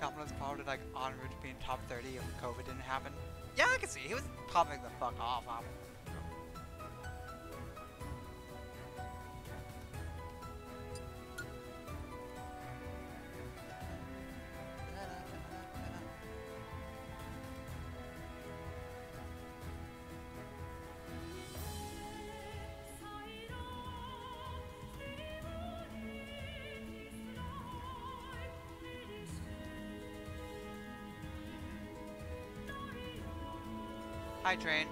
Kamala's probably like en route to being top 30 if COVID didn't happen. Yeah, I can see. He was popping the fuck off. Hi, train.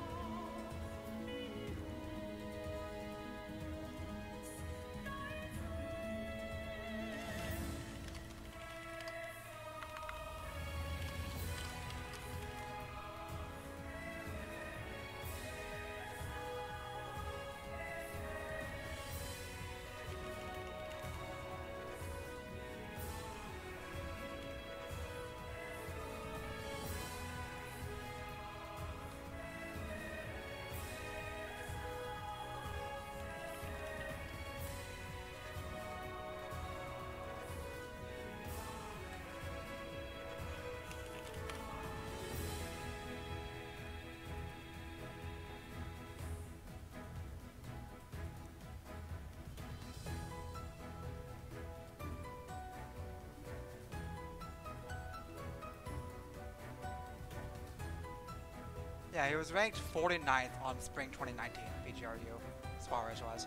Yeah, he was ranked 49th on Spring 2019 PGRU, Suarez was.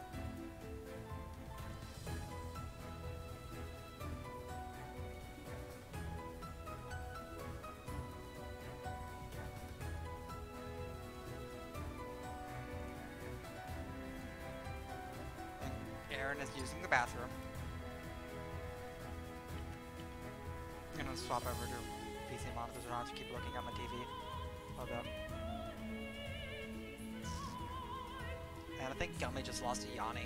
And Aaron is using the bathroom. I'm gonna swap over to PC monitors around to keep looking at my TV. Hold up. And I think Gummy just lost to Yanni.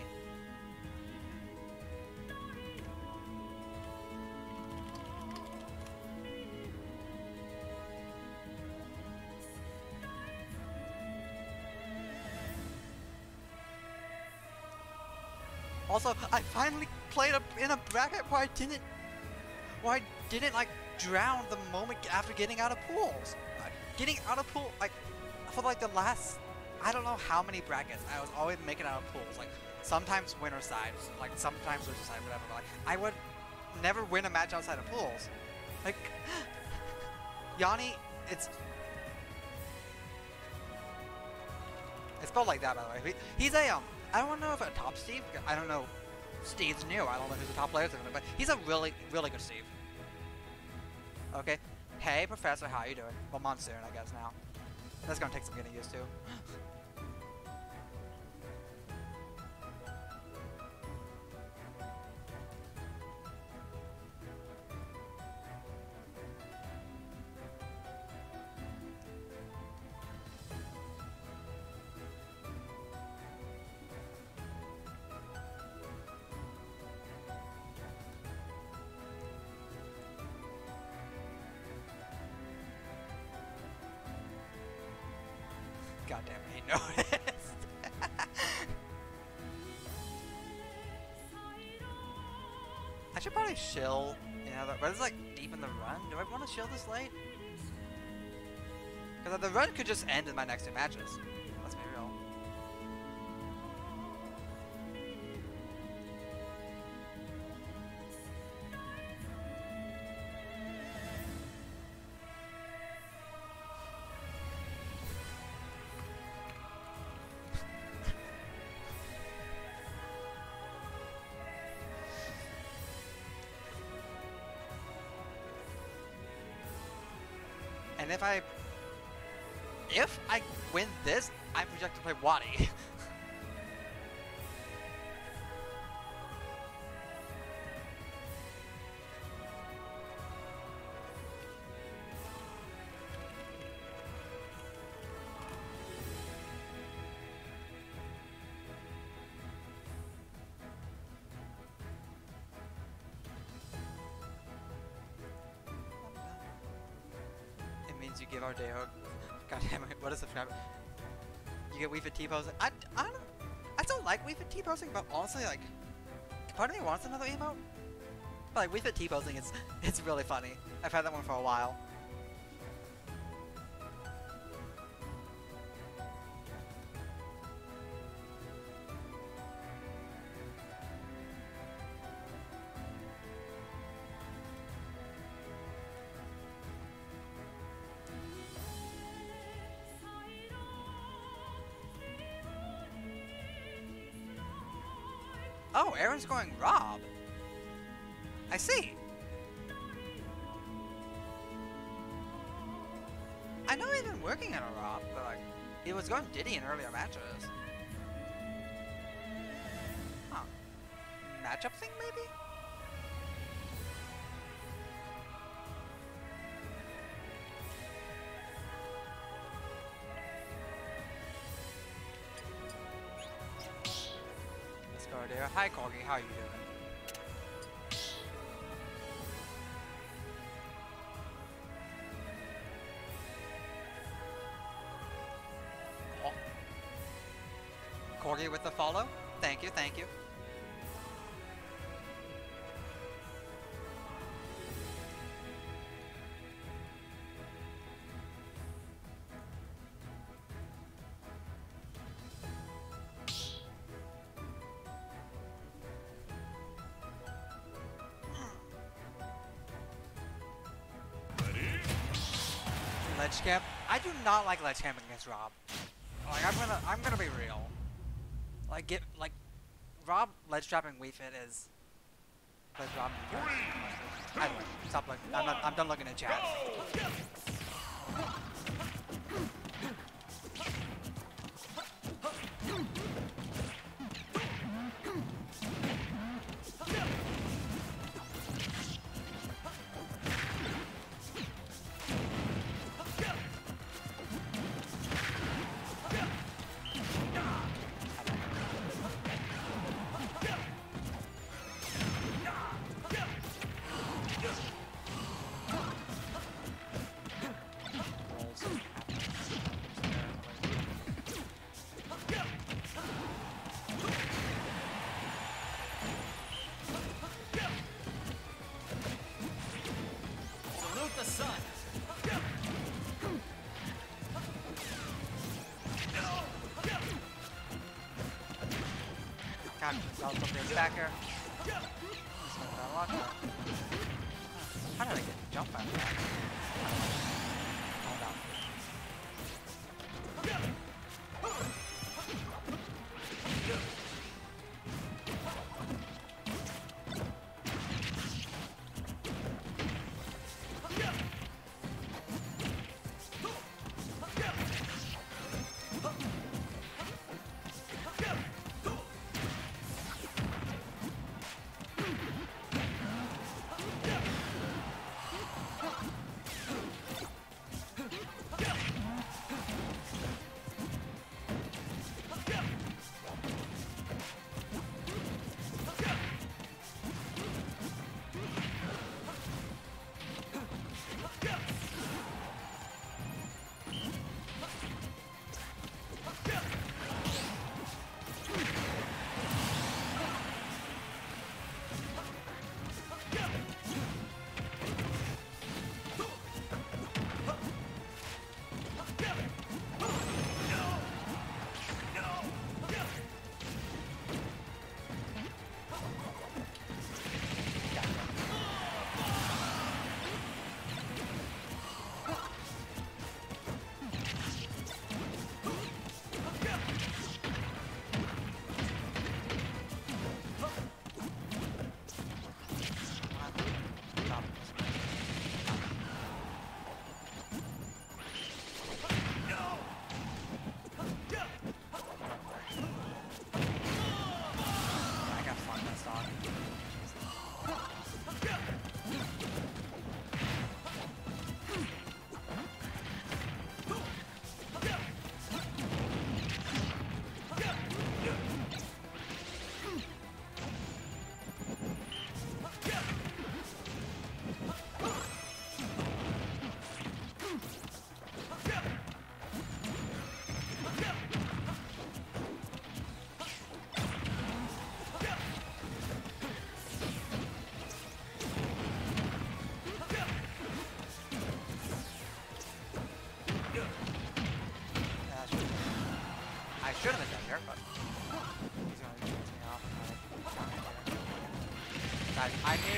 Also, I finally played in a bracket where I didn't like drown the moment after getting out of pools. Getting out of pool, like, for like the last, I don't know how many brackets, I was always making out of pools. Like, sometimes winner side, like sometimes loser side, whatever. But, like, I would never win a match outside of pools. Like, Yanni, it's spelled like that, by the way. He's a, I don't know if a top Steve, I don't know, Steve's new, I don't know who's the top player, but he's a really, really good Steve. Okay. Hey, Professor, how you doing? Well, Monsoon, I guess, now. That's gonna take some getting used to. Goddamn, he noticed. I should probably shill, you know, but it's like deep in the run. Do I want to shill this late? Because the run could just end in my next two matches. Let's be real. And if I win this, I'm projected to play Wadi. You give our day hook. God damn it, what is the trap? You get Wii Fit T-posing. I still like Wii Fit T-posing, but honestly, like, part of me wants another emote. But like Wii Fit T-posing is it's really funny. I've had that one for a while. Oh, Aaron's going Rob. I see. I know he's been working on a Rob, but like, he was going Diddy in earlier matches. Huh. Matchup thing, maybe? Let's go there. Hi, Corgi. How are you doing? Corgi with the follow. Thank you, thank you. Ledge camp. I do not like ledge camping against Rob. Like I'm gonna be real. Like Rob ledge trapping Wii Fit is like Rob. Anyway, stop looking. I'm done looking at chat. Back here. How did I get jump out of that? Hold on.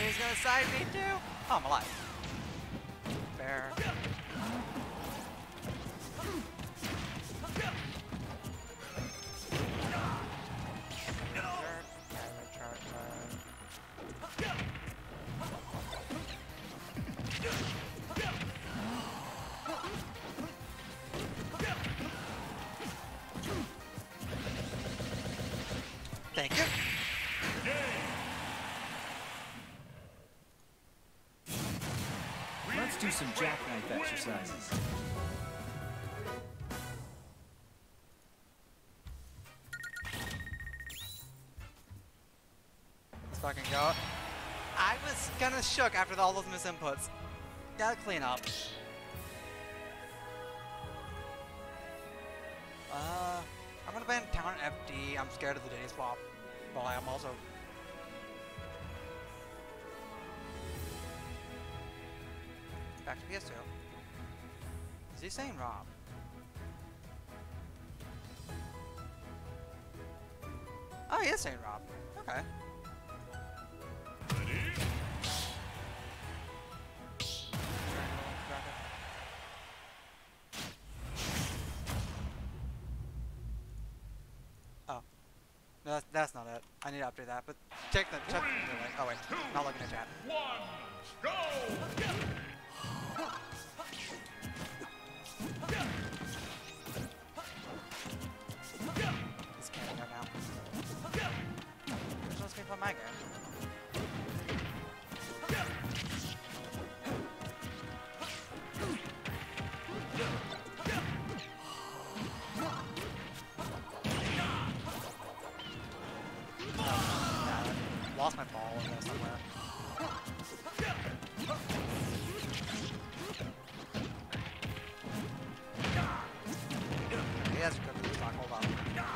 he's gonna side me too. Oh, I'm alive. Fair. Thank you. Let's do some jackknife exercises. Let's fucking go. I was kinda shook after all those misinputs. Gotta clean up. I'm gonna ban Town FD. I'm scared of the Diddy swap. But I'm also... Back to PS2. Is he saying Rob? Oh, he is saying Rob. Okay. Oh. No, that's not it. I need to update that, but check the delay. Oh wait, not looking at chat. 1, go! He's canning right now. There's no escape on my game. Lost my ball in there somewhere. He has a good stock, hold on.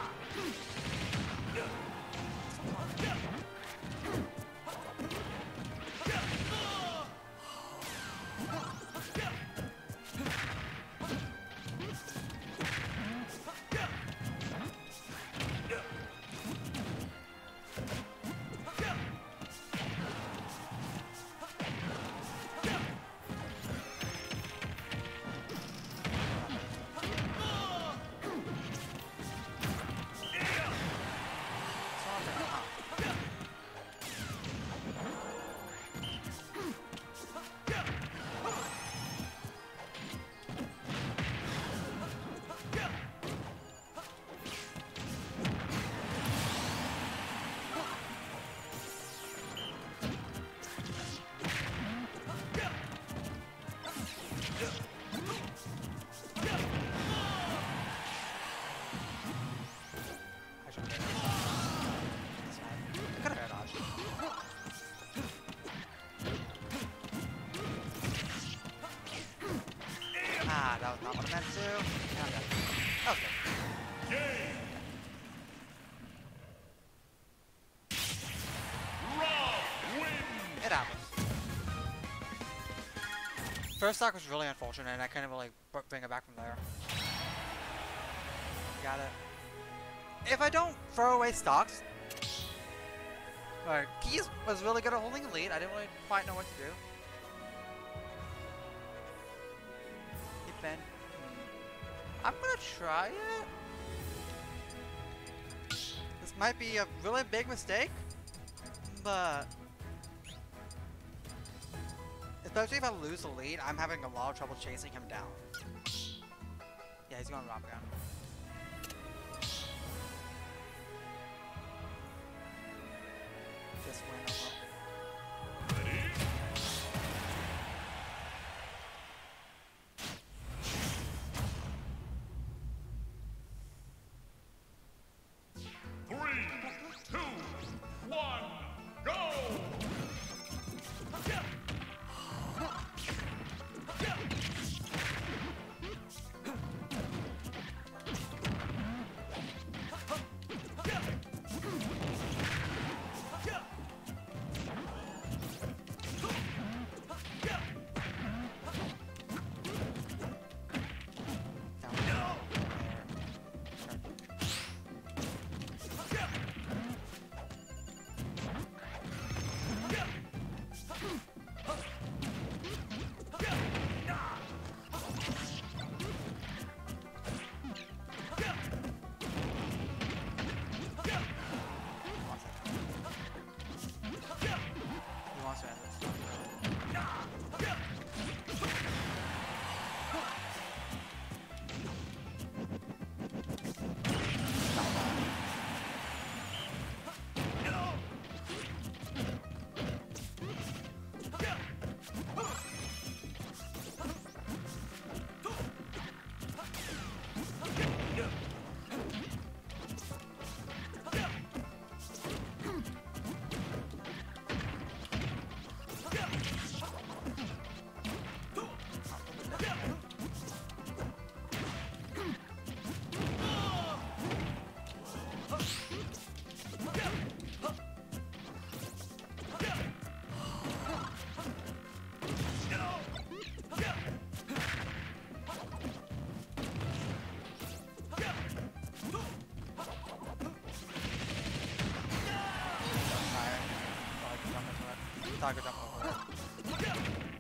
That was not what I meant to do. Now I got it. That was good. It happens. First stock was really unfortunate, and I couldn't really bring it back from there. Got it. If I don't throw away stocks, Keys was really good at holding the lead. I didn't really quite know what to do. Ben. I'm gonna try it. This might be a really big mistake, but especially if I lose the lead, I'm having a lot of trouble chasing him down. Yeah, he's going Rob again. Just win over. Tiger jump over it.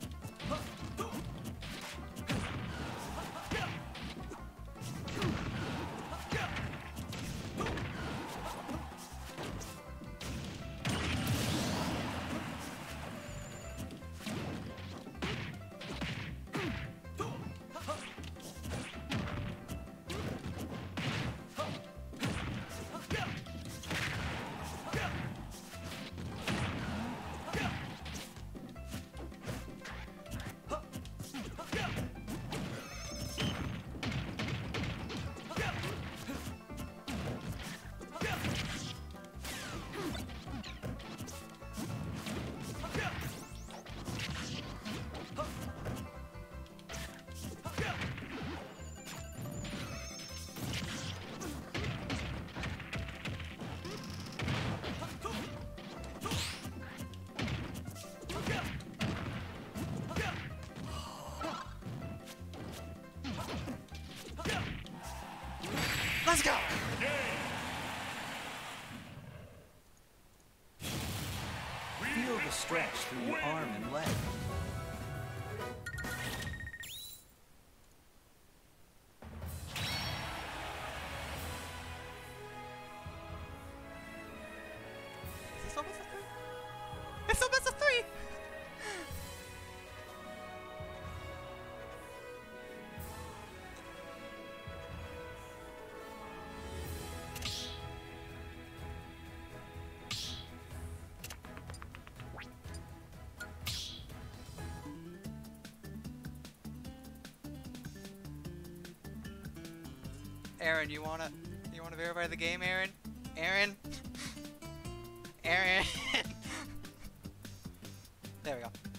Let's go! Feel the stretch through your arm and leg. Is this almost a 3? It's almost a 3! Aaron, you wanna verify the game, Aaron? Aaron? Aaron? There we go.